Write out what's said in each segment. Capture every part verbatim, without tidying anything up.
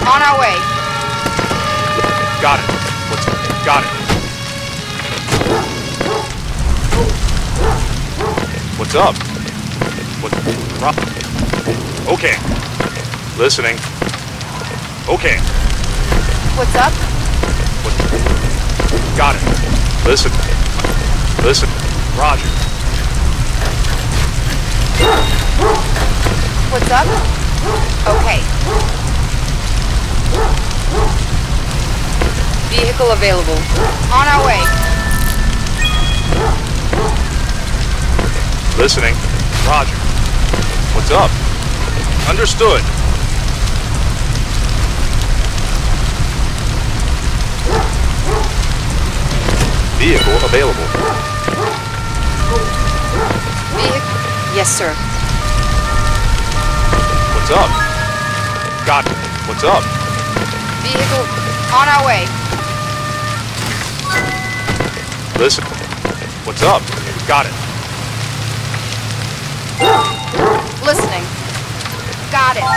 On our way. Got it. What's... Got it. What's up? What... Okay. Listening. Okay. What's up? What... Got it. Listen. Listen. Roger. What's up? Okay. Vehicle available. On our way. Listening. Roger. What's up? Understood. Vehicle available. Vehicle. Yes, sir. What's up? Got it. What's up? Vehicle. On our way. Listen. What's up? Got it. Listening. Got it.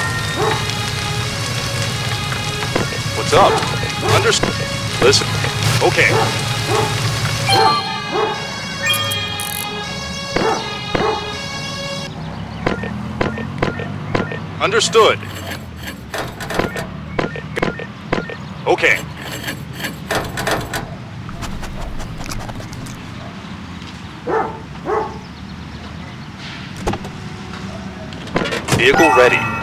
What's up? Understood. Listen. Okay. Understood. Okay. Vehicle ready.